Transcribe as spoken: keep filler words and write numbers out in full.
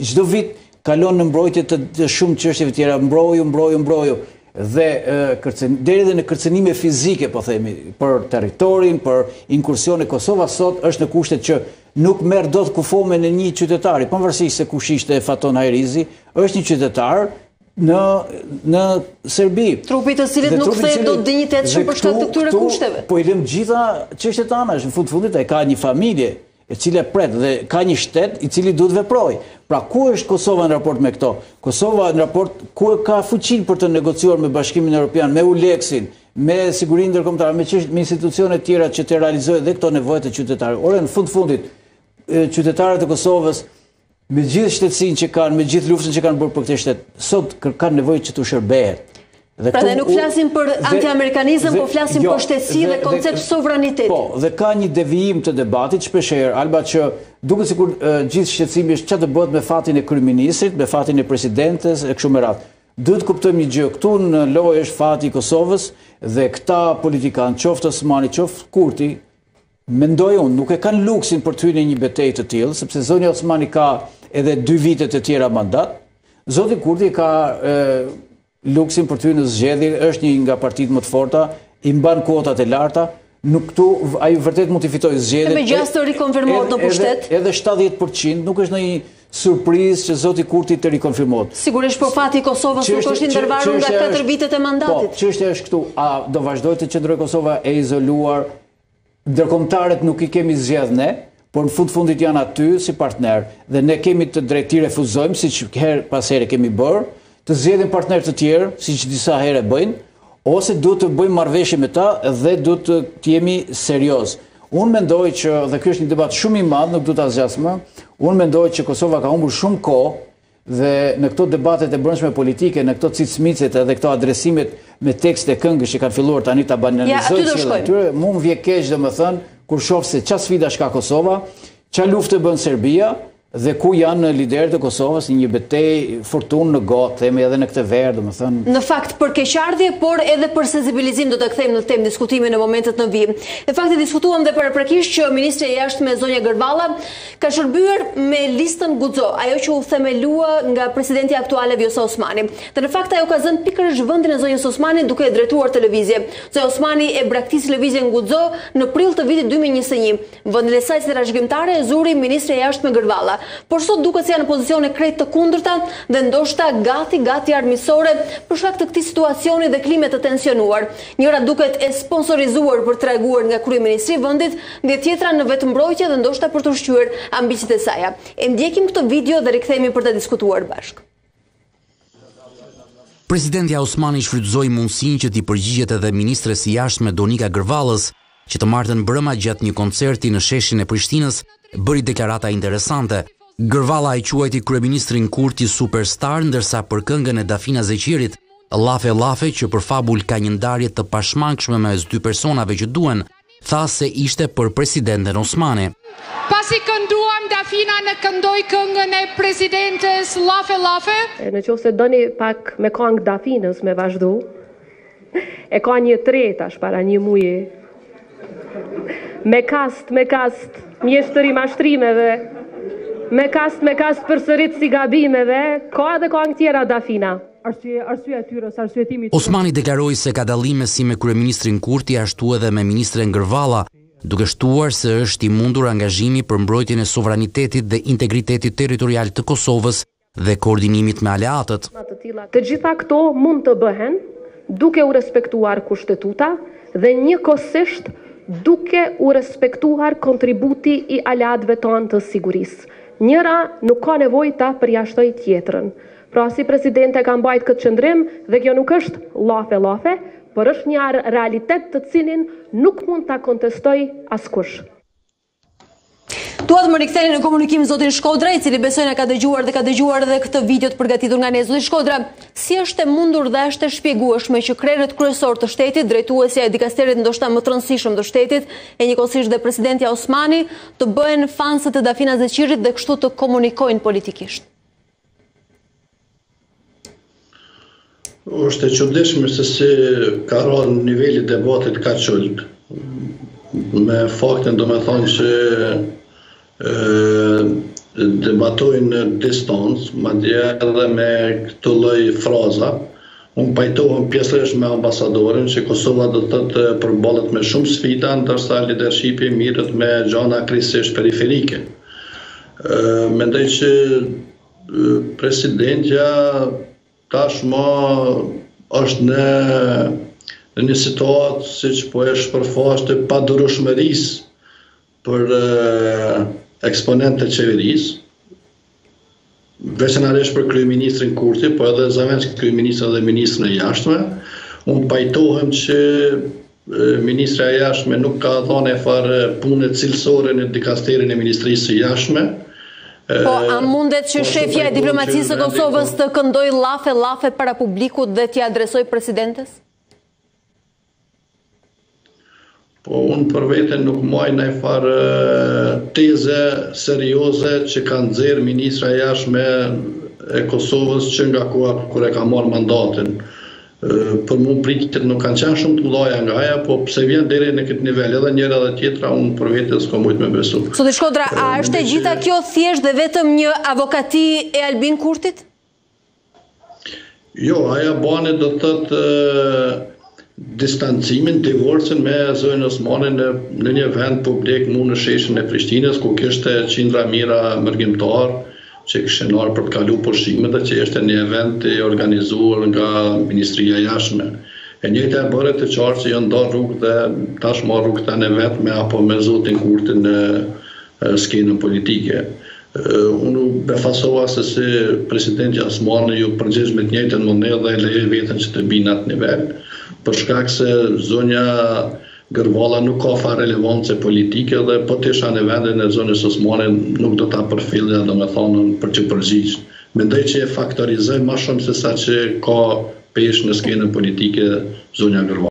çdo vit kalon në mbrojtje të, të shumë çështjeve tjera, mbroju, mbroju, mbroju. Dhe kërcen, deri dhe në kërcenime fizike, po themi, për territorin, për inkursione, Kosova sot është në kushtet që nuk merr dot kufomen e një qytetari, pavarësisht se kush ishte Faton Hajrizi, është një qytetar në në Serbi. Trupi të cilit nuk kthehet dot dinjitetshëm për shkak të këtyre kushteve. Po i lëm gjitha çështjet tana, në fund fundit ai ka një familje e cila pret dhe ka një shtet i cili duhet veproj. Pra ku është Kosova në raport me këto? Kosova në raport ku ka fuqinë për të negociuar me Bashkimin Evropian, me Uleksin, me sigurinë ndërkombëtare, me, me institucione tjera që të realizojë dhe këto nevojat e qytetarëve. Ore në fund fundit qytetarët e Kosovës me gjithë shtetësinë që kanë, me gjithë luftën që kanë bërë për këtë shtet, sot kanë nevojë që të shërbehet. Pra dhe nuk flasim për anti-amerikanizëm, po flasim për shtetësi dhe koncept sovraniteti. Po, dhe ka një devijim të debatit shpeshherë, alba që duket sikur gjithë shqetësimi është çfarë të bëhet me fatin e kryeministrit, me fatin e presidentes e kështu me radhë. Duhet kuptojmë një gjë, këtu në lojë është fati i Kosovës dhe këta politikanë, qoftë Osmani, qoftë Kurti, mendoj unë, nuk e kanë luksin për të hyrë në një betejë të tillë, sepse zoni Osmani ka edhe dy vite të tjera mandat. Zoti Kurti ka luksin për të hyrë në zgjedhje, është një nga partitë më të forta, i mban kuotat e larta, nuk këtu ai vërtet mund të fitojë zgjedhjet. Me gjastë të rikonfirmohet në pushtet. Edhe shtatëdhjetë përqind, nuk është ndonjë surprizë që zoti Kurti të rikonfirmohet. Sigurisht po fati i Kosovës nuk është i ndërvarur nga katër vitet e mandatit. Po, çështja është këtu, a do vazhdojë të qëndrojë Kosova e izoluar? Ndërkombëtarët nuk i kemi zgjedh ne, por në fund fundit janë aty si partner dhe ne kemi të drejtë të refuzojmë, siç herë pas here kemi bërë, të zgjedhim partner të tjerë, siç disa herë bëjnë, ose duhet të bëjmë marrëveshje me ta dhe duhet të, të jemi serioz. Unë mendoj që, dhe ky është një debat shumë i madh, nuk do ta zgjas më, unë mendoj që Kosova ka humbur shumë kohë dhe në këto debatet e brendshme politike, në këto cicmicet edhe këto adresimet me tekste këngësh që kanë filluar tani ta banalizojnë sjelljen e tyre, mua më vjen keq domethënë kur shoh se çfarë sfidash ka Kosova, çfarë luftë bën Serbia dhe ku janë liderët e Kosovës në një betejë fortunë në gotë, themi edhe në këtë verë, domethënë. Në fakt për keqardhje, por edhe për sensibilizim do ta kthejmë në temë diskutimin në momentet në vijim. Në fakt e diskutuam dhe paraprakisht që ministri i jashtëm Zonja Gërvalla ka shërbyer me listën Guxo, ajo që u themelua nga presidenti aktuale Vjosa Osmani. Dhe në fakt ajo ka zënë pikërisht vendin e zonjës Osmani duke e drejtuar televizje. Zonja Osmani e braktis lëvizjen Guxo në prill të vitit dy mijë e njëzet e një. Vendin e saj si trashëgimtare e zuri ministri i jashtëm Gërvalla. Por sot duket se janë në pozicione krejt të kundërta dhe ndoshta gati gati armiqësore për shkak të këtij situacioni dhe klime të tensionuar. Njëra duket e sponsorizuar për treguar nga kryeministri i vendit, dhe tjetra në vetëmbrojtje dhe ndoshta për të ushqyer ambicet e saj. E ndjekim këtë video dhe rikthehemi për ta diskutuar bashkë. Presidenti Osmani shfrytëzoi mundësinë që t'i përgjigjet edhe ministres së jashtme Donika Gërvallës, që të martën brëma gjatë një koncerti në sheshin e Prishtinës, bëri deklarata interesante. Gërvalla i quajti kryeministrin Kurti superstar, ndërsa për këngën e Dafina Zeqirit, Lafe Lafe, që për fabul ka një ndarje të pashmangshme mes dy personave që duhen, tha se ishte për presidenten Osmani. Pasi kënduam Dafina në këndoj këngën e presidentes Lafe Lafe. Në qoftë se doni pak me këngë Dafinës me vazhdu, e ka një tretash para një muji. Me kast, me kast, mjeshtëri mashtrimeve, me kast, me kast për sërit si gabimeve, ka edhe këngë tjera Dafina. Osmani deklaroi se ka dallime si me kryeministrin Kurti, ashtu edhe me ministren Gërvalla, duke shtuar se është i mundur angazhimi për mbrojtjen e sovranitetit dhe integritetit territorial të Kosovës dhe koordinimit me aleatët. Të gjitha këto mund të bëhen duke u respektuar kushtetuta dhe njëkohësisht duke u respektuar kontributi i aleatëve tonë të sigurisë. Njëra nuk ka nevojë ta përjashtoj tjetrën. Pra si presidente ka mbajt këtë qëndrim dhe kjo nuk është lafe lafe, por është një realitet të cilin nuk mund ta kontestoj askush. Duat më riktheni në komunikim zotin Shkodra, i cili besoj na ka dëgjuar dhe ka dëgjuar edhe këtë video të përgatitur nga ne. Zoti Shkodra, si është e mundur dhe është e shpjegueshme që krerët kryesor të shtetit, drejtuesja e dikasterit ndoshta më të rëndësishëm të shtetit, e njëkohësisht dhe presidenti Osmani, të bëhen fansët e Dafina Zeqirit dhe kështu të komunikojnë politikisht? Është e çuditshme se si ka rënë niveli i debatit kaq ult. Me faktin do me thonë që debatojnë në distancë, madje edhe me këtë lloj fraza. Unë pajtohem pjesërisht me ambasadorin që Kosova do të të përballet me shumë sfida, ndërsa leadershipi mirët me gjëra krejtësisht periferike. Mendoj që presidentja tashmë është në në një situatë siç po e shpërfaqet të padurueshmërisë për eksponent të qeverisë, veçanërisht për kryeministrin Kurti, po edhe zavenç kryeministra dhe ministrën e jashtme. Unë pajtohem që ministra e jashtme nuk ka dhënë fare punë cilësore në dikasterin e ministrisë së jashtme. Po, a mundet që shefja e diplomacisë së Kosovës të këndoj llafe llafe para publikut dhe t'ia adresoj presidentes? Po, unë për veten nuk maj në farë teze serioze që kanë nxjerrë ministra e jashtme e Kosovës që nga koha kur e ka marrë mandatin. Për mu pritjet nuk kanë qenë shumë të mëdha nga ajo, po pse vjen deri në këtë nivel edhe njëra dhe tjetra, unë për vete s'kam mujt me besu. Zoti Shkodra, a është e gjitha kjo thjesht dhe vetëm një avokati e Albin Kurtit? Jo, ajo bane do të thotë distancimin, divorcin me zonën Osmani në, në një vend publik mu në sheshin e Prishtinës, ku kishte qindra mira mërgjimtar që këshin arë për të kalu pushime dhe që ishte një event i organizuar nga Ministria e Jashtme. E njëjta e bëre të qartë që janë ndarë rrugë dhe tash marrë rrugë tani vetme apo me zotin Kurti në skenën politike. Unë befasova se si presidenti Osmani ju përgjegjës me të njëjtën monedhë dhe e leje vetën që të binë atë nivel, për shkak se zonja Gërvalla nuk ka fa relevancë politike dhe po të isha në vendin e zonës Osmani nuk do ta përfillja dhe me thonën për që përgjigj. Mendoj që e faktorizoj ma shumë se sa që ka pesh në skenën politike zonja Gërvalla.